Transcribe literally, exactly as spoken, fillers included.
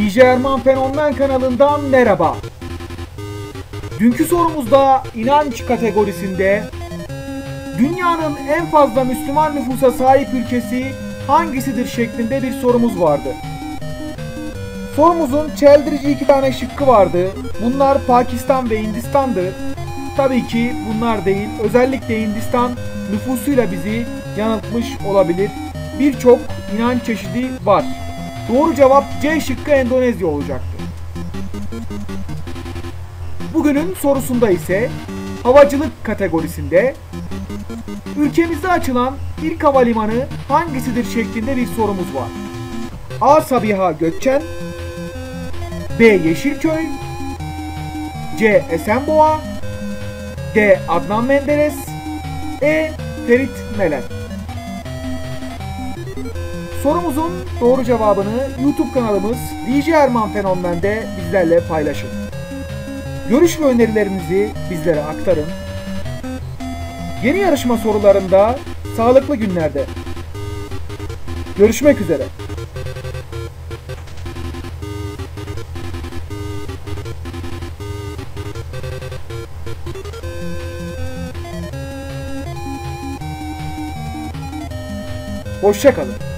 D J Erman Fenomen kanalından merhaba. Dünkü sorumuzda inanç kategorisinde dünyanın en fazla Müslüman nüfusa sahip ülkesi hangisidir şeklinde bir sorumuz vardı. Sorumuzun çeldirici iki tane şıkkı vardı. Bunlar Pakistan ve Hindistan'dı. Tabii ki bunlar değil. Özellikle Hindistan nüfusuyla bizi yanıltmış olabilir. Birçok inanç çeşidi var. Doğru cevap C şıkkı Endonezya olacaktı. Bugünün sorusunda ise havacılık kategorisinde ülkemizde açılan ilk havalimanı hangisidir şeklinde bir sorumuz var. A. Sabiha Gökçen, B. Yeşilköy, C. Esenboğa, D. Adnan Menderes, E. Ferit Melen. Sorumuzun doğru cevabını YouTube kanalımız D J Erman Fenomen'de bizlerle paylaşın. Görüş ve önerilerinizi bizlere aktarın. Yeni yarışma sorularında sağlıklı günlerde görüşmek üzere. Hoşça kalın.